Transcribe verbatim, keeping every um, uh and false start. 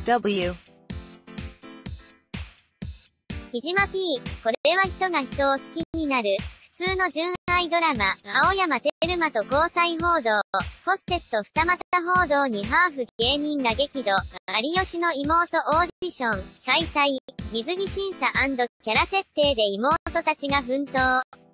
W 木島 P、これは人が人を好きになる。普通の純愛ドラマ、青山テルマと交際報道、ホステスと二股報道にハーフ芸人が激怒、有吉の妹オーディション、開催、水着審査&キャラ設定で妹たちが奮闘。